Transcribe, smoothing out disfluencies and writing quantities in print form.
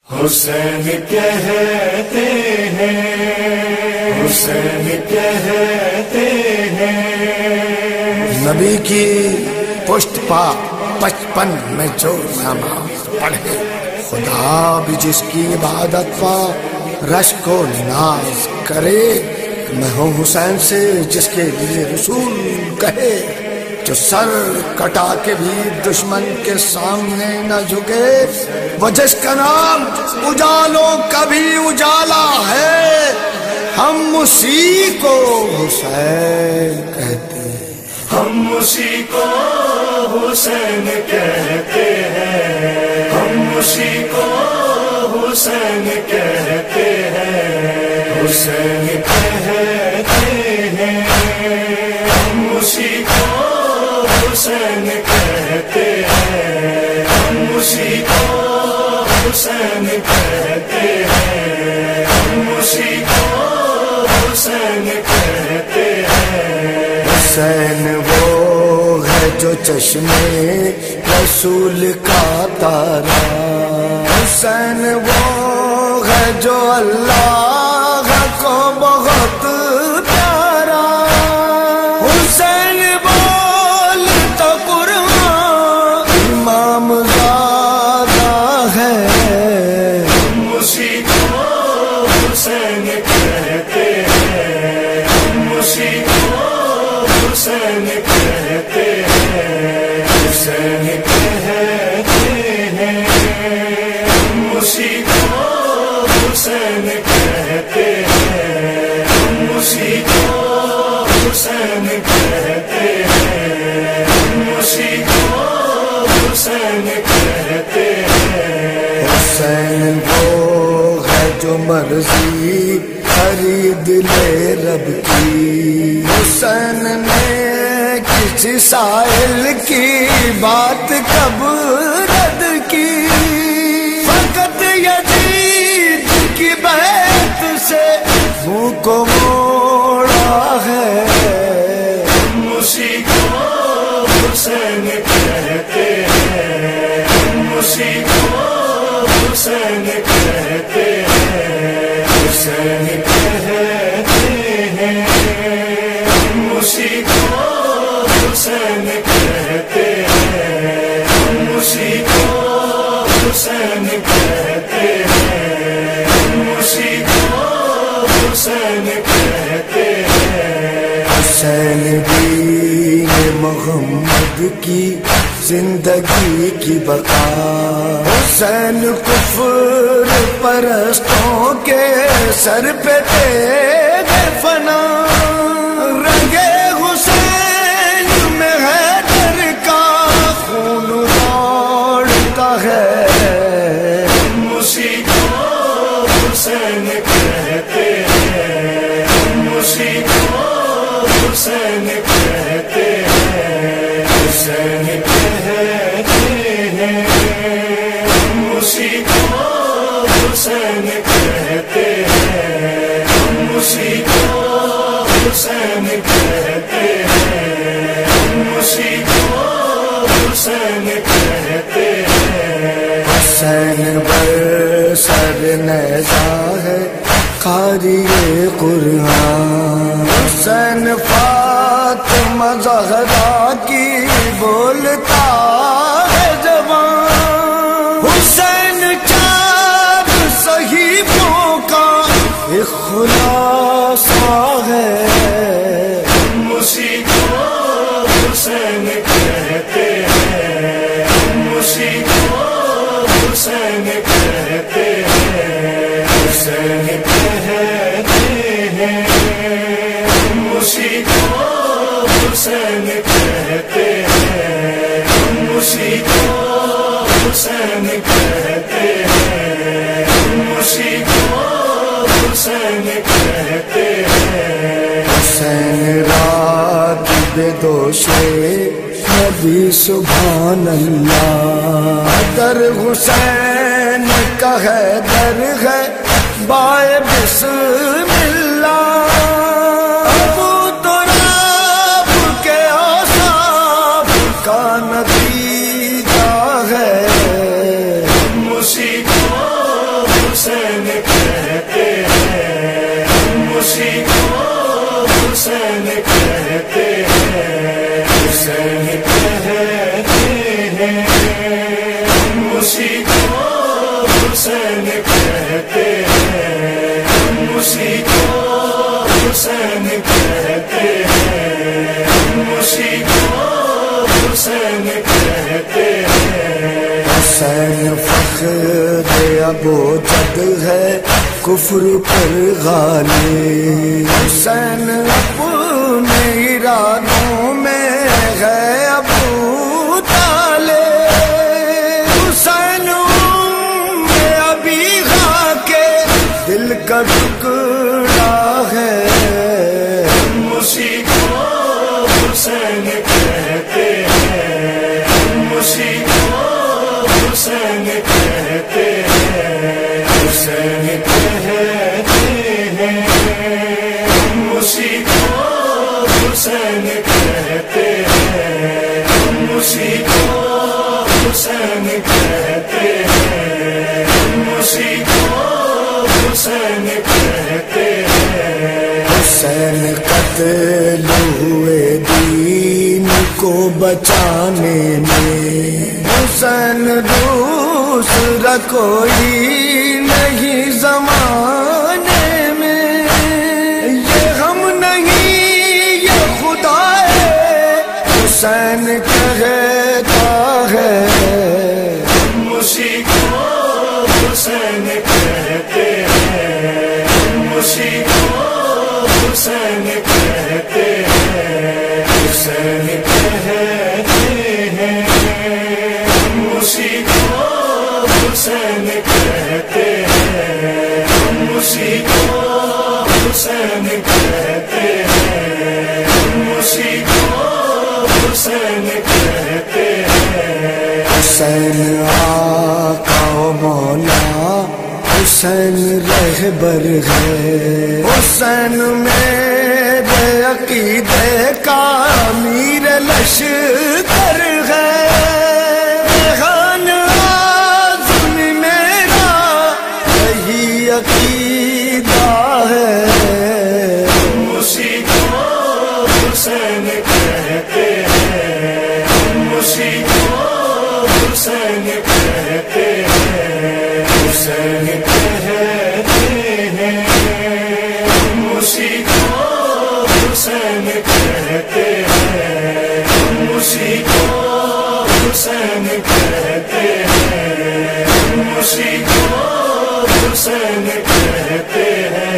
حسین کہتے ہیں، حسین کہتے ہیں، نبی کی پشت پا 55 میں جو نماز پڑھے، خدا بھی جس کی عبادت پا رشک و ناز کرے۔ میں ہوں حسین سے جس کے لیے رسول کہے، جو سر کٹا کے بھی دشمن کے سامنے نہ جھکے، وہ جس کا نام اجالوں کا بھی اجالا ہے، ہم اسی کو حسین کہتے ہیں، ہم اسی کو حسین کہتے ہیں، ہم اسی کو حسین کہتے ہیں، حسین کہتے ہیں، ہم اسی کو حسین کہتے ہیں، ہم اسی کو حسین کہتے ہیں، ہم اسی کو حسین کہتے ہیں۔ حسین وہ ہے جو چشمے رسول کا تارا، حسین وہ ہے جو اللہ کو بہت پیارا، حسین بول تو قرآن امام زادہ ہے، ہم اسی کو حسین کہتے ہیں، ہم اسی کو حسین کہتے ہیں، حسین کہتے ہیں، ہم اسی کو حسین کہتے ہیں، ہم اسی کو حسین کہتے ہیں، ہم اسی کو حسین کہتے ہیں۔ حسین وہ ہے جو مرضی خرید لے رب کی، حسین نے کسی سائل کی بات کب رد کی، فقط یزید کی بیعت سے منہ کو موڑا ہے، ہم اسی کو حسین کہتے ہیں، ہم اسی کو حسین کہتے ہیں، حسین کہتے ہیں، ہم اسی کو حسین کہتے ہیں، ہم اسی کو حسین کہتے ہیں، ہم اسی کو حسین کہتے ہیں۔ حسین دین محمد کی زندگی کی بقا، حسین کفر پرستوں کے سر پہ تیرے فنا، رنگے حسین میں حیدر کا خون دوڑتا ہے، ہم اسی کو حسین کہتے ہیں، ہم اسی کو حسین کہتے ہیں، حسین کہتے ہیں، ہم اسی کو حسین کہتے ہیں، ہم اسی کو حسین کہتے ہیں، ہم اسی کو حسین کہتے ہیں۔ حسین بر سر نیزہ ہے قاری قرآن، حسین فاطمہ زہرا کی بولتا ہے زبان، حسین چار صحیفوں کا ایک خلاصہ ہے، ہم اسی کو حسین کہتے ہیں، ہم اسی کو حسین کہتے ہیں، حسین کہتے ہیں، ہم اسی کو حسین کہتے ہیں، ہم اسی کو حسین کہتے ہیں، ہم اسی کو حسین کہتے ہیں۔ حسین رات بے دوشے نبی سبحان اللہ، در حسین کا ہے در ہے بائے بسم اللہ، ابو تراب کے اوصاف کا نتیجہ ہے، ہم اسی کو اسی کو حسین کہتے ہیں، ہم اسی کو حسین کہتے ہیں، ہم اسی کو حسین کہتے ہیں۔ حسین فخر ابو جد ہے کفر پر غالب، حسین اپنے ارادوں میں ہے ابو طالب، حسین میں ابھی کے دل کا ٹکڑا ہے، ہم اسی کو حسین کہتے ہیں، ہم اسی کو حسین کہتے ہیں، حسین کہتے ہیں، ہم اسی کو حسین کہتے ہیں، ہم اسی کو حسین کہتے ہیں، ہم اسی کو حسین کہتے ہیں۔ حسین قتل ہوئے دین کو بچانے میں، حسین دوسرا کوئی نہیں زمانے میں، یہ ہم نہیں یہ خدا ہے، حسین کہتا ہے، ہم اسی کو حسین کہتے ہیں، ہم اسی کو حسین کہتے ہیں، حسین کہتے ہیں، ہم اسی کو حسین کہتے ہیں، ہم اسی کو حسین کہتے ہیں، ہم اسی کو حسین کہتے ہیں۔ حسین آقا و مولا، حسین رہبر ہے، حسین میرے عقیدے کا امیر لشکر ہے، ریحان اعظم میرا یہی عقیدہ ہے، ہم اسی کو حسین کہتے ہیں، ہم اسی کو حسین کہتے ہیں، حسین کہتے ہیں، ہم اسی کو حسین کہتے ہیں، ہم اسی کو حسین کہتے ہیں، ہم اسی کو حسین کہتے ہیں۔